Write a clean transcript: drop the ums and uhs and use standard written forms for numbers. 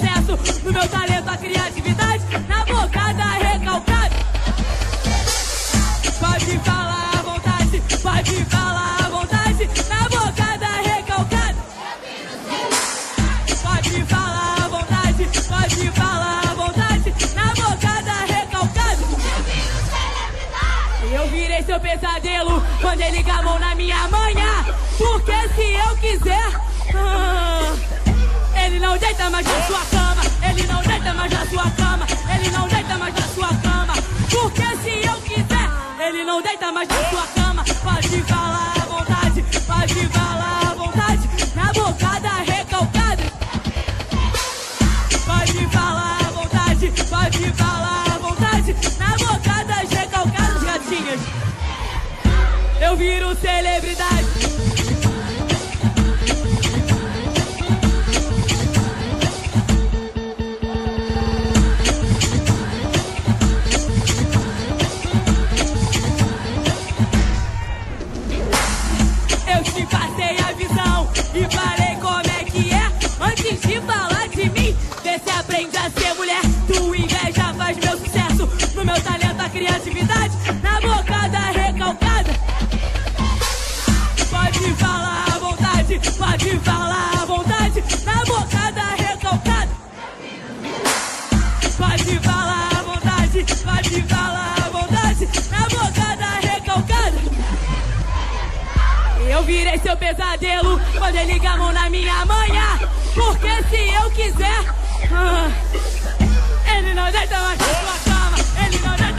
sucesso, no meu talento a criatividade, na bocada recalcada. Pode falar à vontade, pode falar à vontade, na bocada recalcada. Pode falar à vontade, pode falar à vontade, na bocada recalcada. Eu virei seu pesadelo quando ele liga a mão na minha manhã. Porque se eu quiser, ele não deita mais na sua cama. Ele não deita mais na sua cama. Ele não deita mais na sua cama. Porque se eu quiser, ele não deita mais na sua cama. Pode falar à vontade, pode falar à vontade, na bocada recalcada. Pode falar à vontade, pode falar à vontade, na bocada recalcadas, gatinhas. Eu viro celebridade. Eu te passei a visão e falei como é que é. Antes de falar de mim, vê se aprende a ser mulher. Tua inveja faz meu sucesso, no meu talento a criatividade, na bocada recalcada. Pode falar à vontade, pode falar à vontade, na bocada recalcada. Pode falar à vontade, pode falar à vontade, na bocada recalcada. Eu virei seu pesadelo quando ele liga a mão na minha manhã. Porque se eu quiser, ele não deita mais na sua cama. Ele não deita